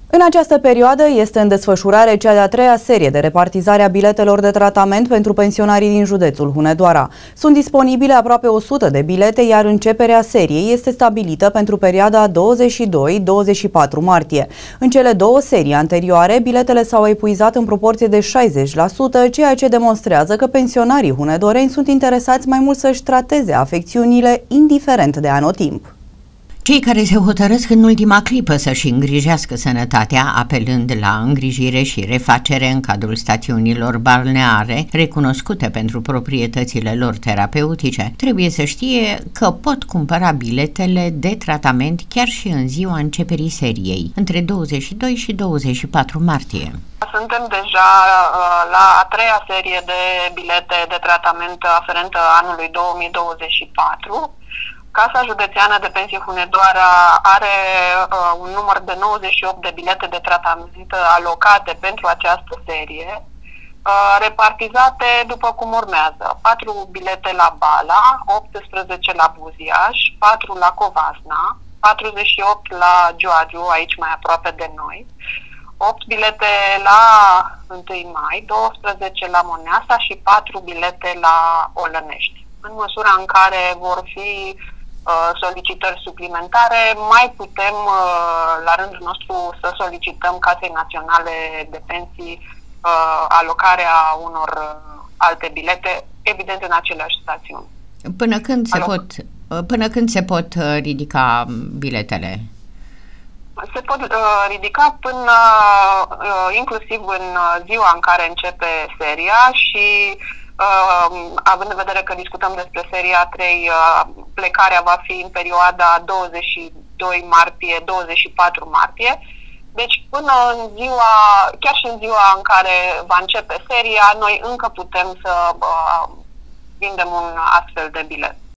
În această perioadă este în desfășurare cea de-a treia serie de repartizare a biletelor de tratament pentru pensionarii din județul Hunedoara. Sunt disponibile aproape 100 de bilete, iar începerea seriei este stabilită pentru perioada 22-24 martie. În cele două serii anterioare, biletele s-au epuizat în proporție de 60%, ceea ce demonstrează că pensionarii hunedoreni sunt interesați mai mult să-și trateze afecțiunile, indiferent de anotimp. Cei care se hotărăsc în ultima clipă să-și îngrijească sănătatea, apelând la îngrijire și refacere în cadrul stațiunilor balneare, recunoscute pentru proprietățile lor terapeutice, trebuie să știe că pot cumpăra biletele de tratament chiar și în ziua începerii seriei, între 22 și 24 martie. Suntem deja la a treia serie de bilete de tratament aferentă anului 2024. Casa Județeană de Pensii Hunedoara are un număr de 98 de bilete de tratament alocate pentru această serie, repartizate după cum urmează: 4 bilete la Bala, 18 la Buziaș, 4 la Covasna, 48 la Gioagiu, aici mai aproape de noi, 8 bilete la 1 mai, 12 la Moneasa și 4 bilete la Olănești. În măsura în care vor fi solicitări suplimentare, mai putem la rândul nostru să solicităm Casei Naționale de Pensii alocarea unor alte bilete, evident în aceleași stațiuni. Până când se pot ridica biletele? Se pot ridica până inclusiv în ziua în care începe seria și având în vedere că discutăm despre seria 3, plecarea va fi în perioada 22 martie-24 martie. Deci până în ziua, chiar și în ziua în care va începe seria, noi încă putem să vindem un astfel de bilet.